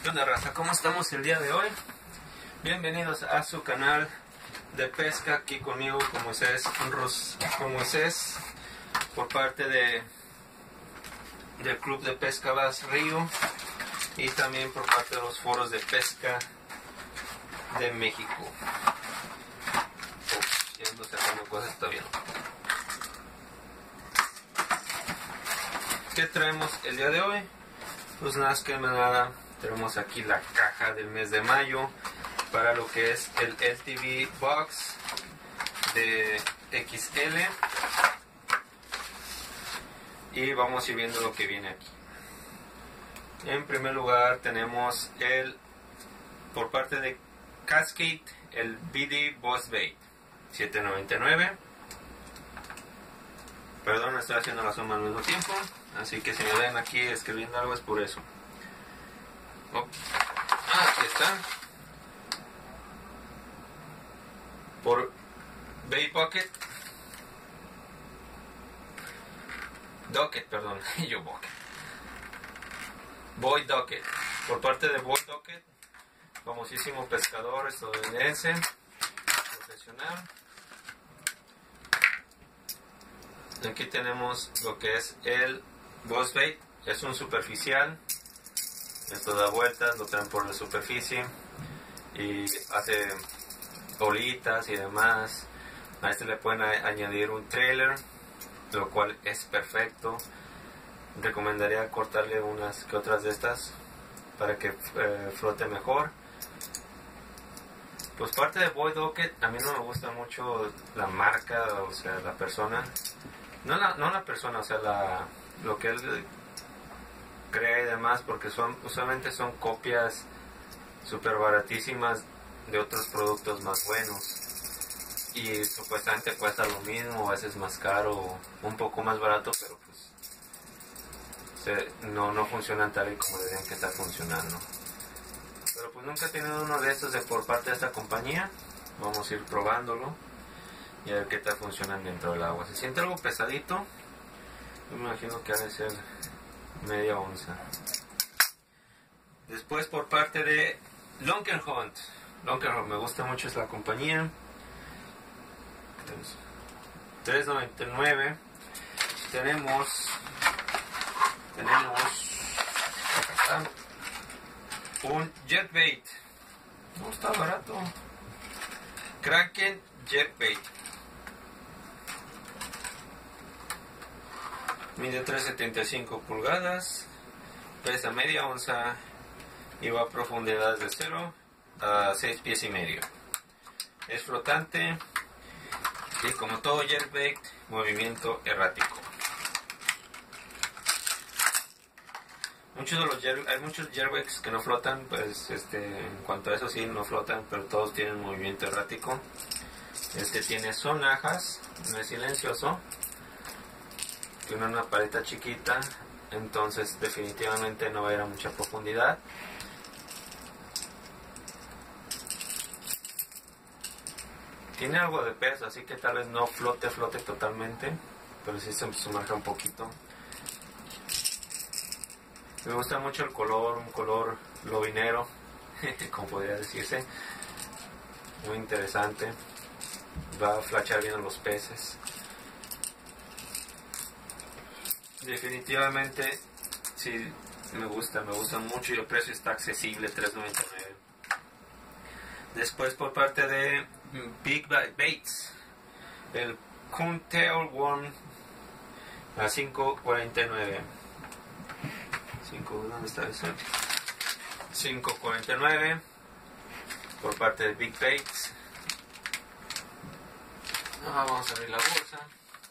¿Qué onda, raza? ¿Cómo estamos el día de hoy? Bienvenidos a su canal de pesca, aquí conmigo con Moisés, con Moisés por parte del Club de Pesca Bass Río y también por parte de los foros de pesca de México. Ya ando sacando cosas todavía. ¿Qué traemos el día de hoy? Pues nada, tenemos aquí la caja del mes de mayo para lo que es el LTV Box de XL, y vamos a ir viendo lo que viene aquí. En primer lugar tenemos por parte de Cascade, el BD Boss Bait $7.99. Perdón, estoy haciendo la suma al mismo tiempo, así que si me ven aquí escribiendo algo es por eso. Aquí está. Por Bait Bucket. Docket, perdón. Yo Bucket. Boy Docket. Por parte de Boy Docket, famosísimo pescador estadounidense, profesional. Aquí tenemos lo que es el Boss Bait. Es un superficial. Esto da vueltas, lo traen por la superficie y hace bolitas y demás. A este le pueden añadir un trailer, lo cual es perfecto. Recomendaría cortarle unas que otras de estas para que flote mejor. Pues parte de Boy Docket, a mí no me gusta mucho la marca, o sea, la persona. No la persona, o sea, lo que él crea y demás, porque usualmente son copias súper baratísimas de otros productos más buenos. Y supuestamente cuesta lo mismo, a veces más caro, un poco más barato, pero pues no funcionan tal y como deberían que estar funcionando. Pero pues nunca he tenido uno de estos por parte de esta compañía. Vamos a ir probándolo y a ver qué tal funcionan dentro del agua. Se siente algo pesadito. Yo me imagino que ha de ser media onza. Después por parte de Lonkerhunt. Lonkerhunt me gusta mucho, es la compañía. $3.99. Tenemos un Jetbait. No está barato. Kraken Jetbait. Mide 3.75 pulgadas, pesa media onza y va a profundidades de 0 a 6 pies y medio. Es flotante y, como todo jerkbait, movimiento errático. Hay muchos jerkbaits que no flotan, pues en cuanto a eso sí no flotan, pero todos tienen movimiento errático. Este tiene sonajas, no es silencioso, tiene una paleta chiquita, entonces definitivamente no va a ir a mucha profundidad. Tiene algo de peso, así que tal vez no flote totalmente, pero sí se sumerja un poquito. Me gusta mucho el color, un color lobinero, como podría decirse, muy interesante. Va a flashar bien a los peces. Definitivamente sí me gusta mucho, y el precio está accesible, $3.99. Después por parte de Big Baits, el Coontail Worm a $5.49. ¿Dónde está eso? $5.49 por parte de Big Baits. Vamos a abrir la bolsa.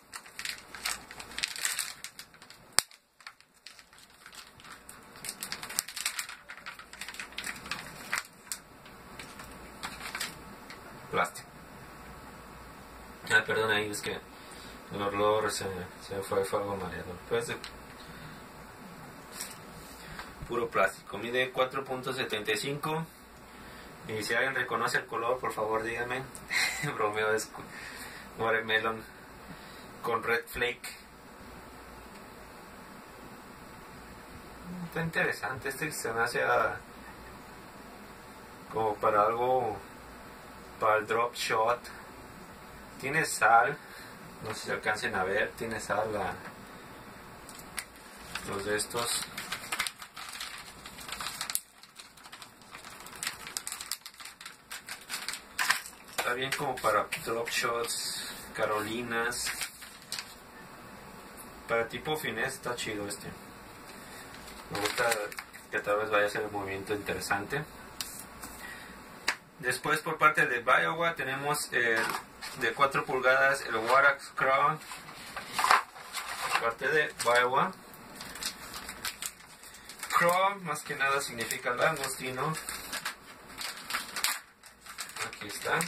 Plástico. Perdón, ahí es que el olor se fue algo mareador. Pues puro plástico. Mide 4.75. Y si alguien reconoce el color, por favor dígame. Bromeo, es watermelon con red flake. Está interesante. Este se me hace como para algo, para el drop shot. Tiene sal, no sé si alcancen a ver, tiene sal los de estos. Está bien como para drop shots, carolinas. Para tipo finés está chido este. Me gusta que tal vez vaya a ser un movimiento interesante. Después por parte de Biowa tenemos el de 4 pulgadas, el Warax Crown. Por parte de Biowa. Crow más que nada significa langostino. Aquí está.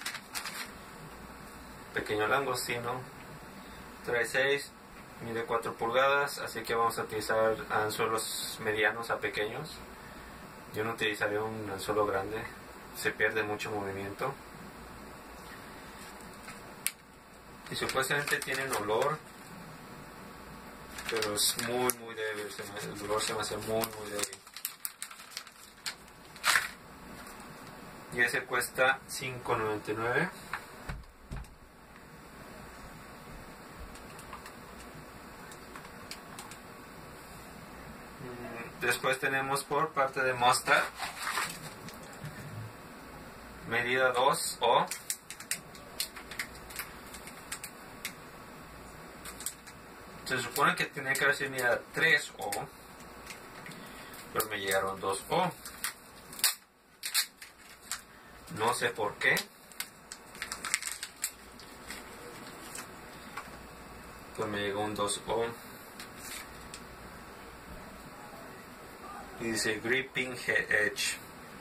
Pequeño langostino. Trae 6. Mide 4 pulgadas, así que vamos a utilizar anzuelos medianos a pequeños. Yo no utilizaría un anzuelo grande, se pierde mucho movimiento. Y supuestamente tienen olor, pero es muy débil, el olor se me hace muy débil. Y ese cuesta $5.99. Después tenemos por parte de Mustad, medida 2O. Se supone que tenía que haber sido medida 3O, pero me llegaron 2O. No sé por qué. Pues me llegó un 2O. Y dice Gripping Edge.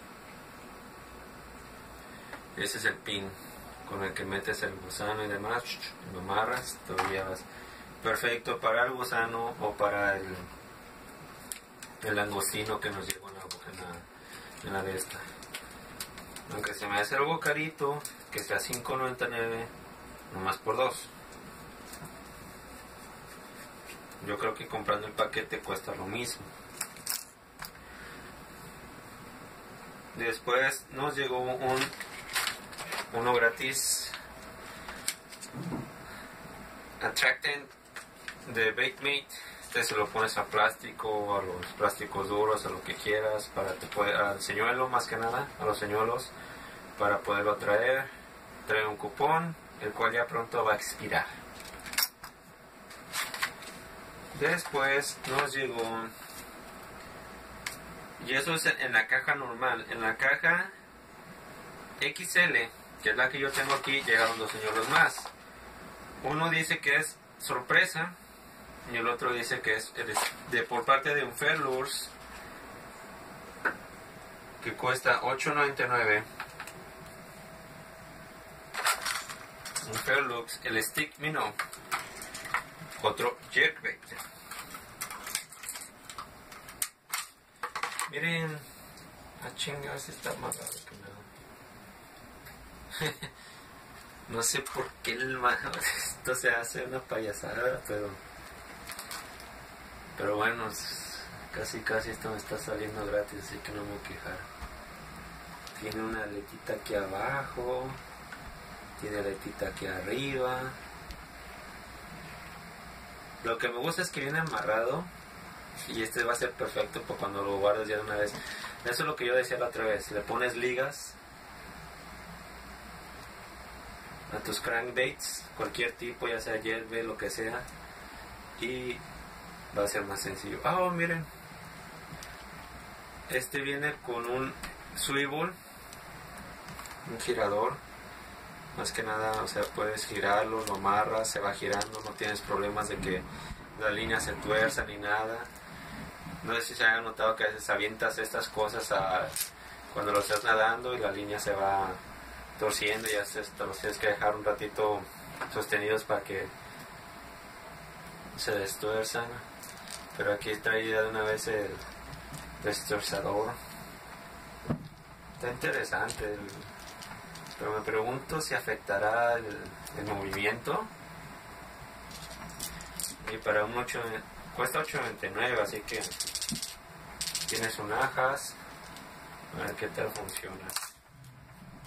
Ese es el pin con el que metes el gusano y demás. Lo amarras, todavía vas. Perfecto para el gusano o para el langostino que nos llegó en la de esta. Aunque se me hace algo carito, que sea $5.99 nomás por 2. Yo creo que comprando el paquete cuesta lo mismo. Después nos llegó uno gratis, Attractant de Bakemate. Este se lo pones a plástico, a los plásticos duros, a lo que quieras, al señuelo más que nada, a los señuelos, para poderlo traer. Trae un cupón, el cual ya pronto va a expirar. Después nos llegó, y eso es en la caja normal. En la caja XL, que es la que yo tengo aquí, llegaron 2 señuelos más. Uno dice que es sorpresa y el otro dice que es por parte de un Fairlures, que cuesta $8.99. Un Fairlures, el Stick Minnow, otro jerkbait. Miren, a chingas, está más raro que nada. No sé por qué esto se hace una payasada, pero bueno, casi esto me está saliendo gratis, así que no me voy a quejar. Tiene una aletita aquí abajo, tiene aletita aquí arriba. Lo que me gusta es que viene amarrado. Y este va a ser perfecto para cuando lo guardes ya de una vez. Eso es lo que yo decía la otra vez. Le pones ligas a tus crankbaits, cualquier tipo, ya sea jerkbait, lo que sea, y va a ser más sencillo. Oh, miren, este viene con un swivel, un girador. Más que nada, o sea, puedes girarlo, lo amarras, se va girando, no tienes problemas de que la línea se tuerza ni nada. No sé si se hayan notado que a veces avientas estas cosas cuando lo estás nadando y la línea se va torciendo y ya te los tienes que dejar un ratito sostenidos para que se destuerzan. Pero aquí trae de una vez el destuerzador. Está interesante, pero me pregunto si afectará el movimiento. Y para un 8 cuesta $8.99, así que tiene sonajas. A ver qué tal funciona.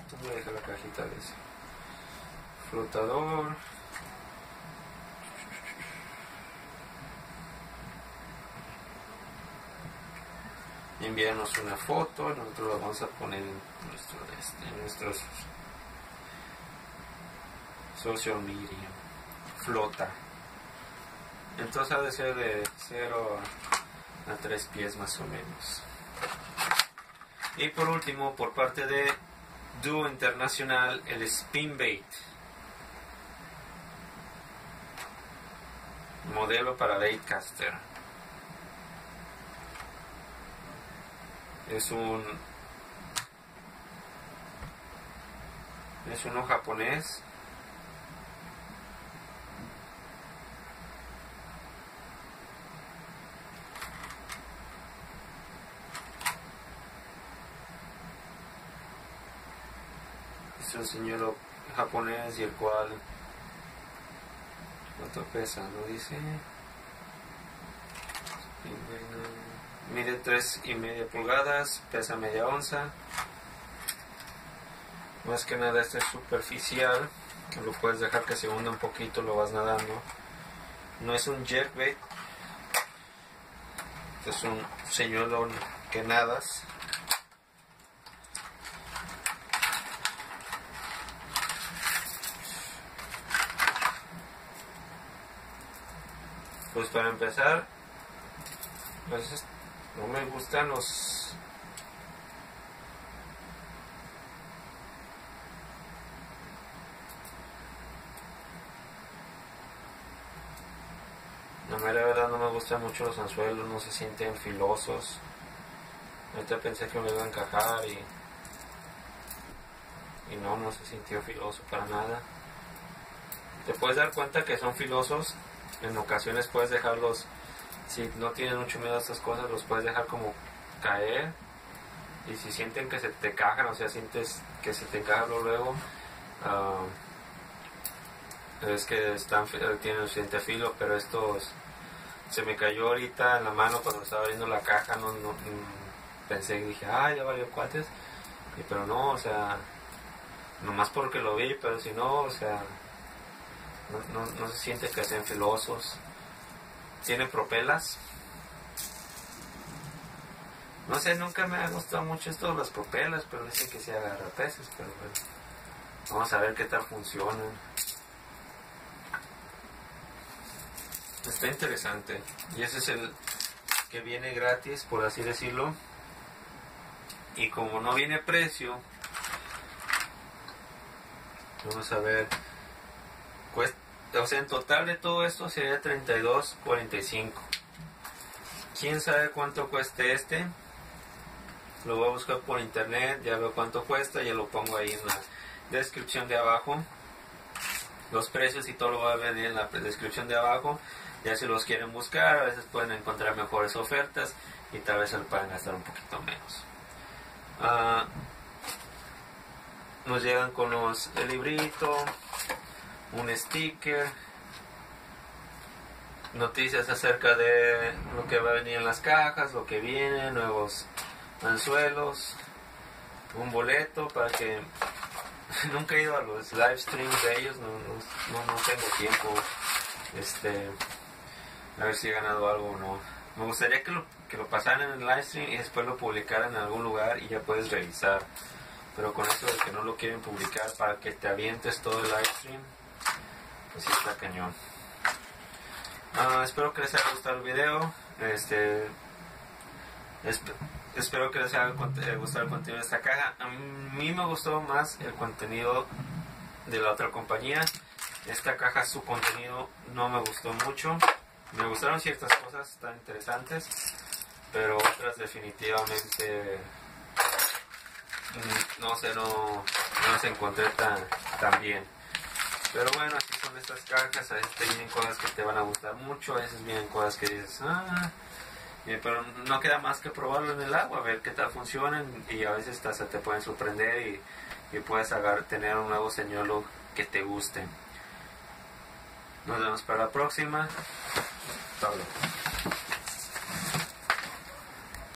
¿Dónde deja la cajita de ese? Flotador. Envíanos una foto, nosotros la vamos a poner en nuestros social media. Flota. Entonces ha de ser de 0 a 3 pies más o menos. Y por último, por parte de Duo Internacional, el Spinbait. Modelo para baitcaster. Es uno japonés. Es un señuelo japonés y el cual, ¿cuánto pesa? ¿No dice? Mide 3,5 pulgadas, pesa media onza. Más que nada este es superficial, que lo puedes dejar que se hunda un poquito, lo vas nadando. No es un jerkbait, es un señuelo que nadas. Pues para empezar, pues no me gustan los... La mera verdad no me gustan mucho los anzuelos, no se sienten filosos. Ahorita pensé que me iba a encajar y no se sintió filoso para nada. Te puedes dar cuenta que son filosos. En ocasiones puedes dejarlos, si no tienes mucho miedo a estas cosas, los puedes dejar como caer. Y si sienten que se te cajan, o sea, sientes que se te encaja luego, es que tienen suficiente filo. Pero estos se me cayó ahorita en la mano cuando estaba abriendo la caja. Pensé y dije, ya valió cuates. Pero no, o sea, nomás porque lo vi, pero si no, o sea, no se siente que sean filosos. Tiene propelas. No sé, nunca me ha gustado mucho esto de las propelas, pero dicen que se agarra peces. Pero bueno, vamos a ver qué tal funcionan. Está interesante. Y ese es el que viene gratis, por así decirlo. Y como no viene precio, vamos a ver, o sea, en total de todo esto sería $32.45. Quién sabe cuánto cueste este. Lo voy a buscar por internet, ya veo cuánto cuesta, ya lo pongo ahí en la descripción de abajo. Los precios y todo lo voy a ver en la descripción de abajo. Ya si los quieren buscar, a veces pueden encontrar mejores ofertas y tal vez se lo puedan gastar un poquito menos. Nos llegan con el librito, un sticker, noticias acerca de lo que va a venir en las cajas, lo que viene, nuevos anzuelos, un boleto para que... Nunca he ido a los live streams de ellos, no tengo tiempo, a ver si he ganado algo o no. Me gustaría que lo pasaran en el live stream y después lo publicaran en algún lugar y ya puedes revisar. Pero con eso de que no lo quieren publicar para que te avientes todo el live stream, pues sí está cañón. Espero que les haya gustado el video. Espero que les haya gustado el contenido de esta caja. A mí me gustó más el contenido de la otra compañía. Esta caja, su contenido no me gustó mucho. Me gustaron ciertas cosas tan interesantes, pero otras definitivamente no las encontré tan bien. Pero bueno, así son estas cajas. A veces te vienen cosas que te van a gustar mucho, a veces vienen cosas que dices, pero no queda más que probarlo en el agua, a ver qué tal funcionan, y a veces hasta te pueden sorprender y puedes tener un nuevo señuelo que te guste. Nos vemos para la próxima. Hasta luego.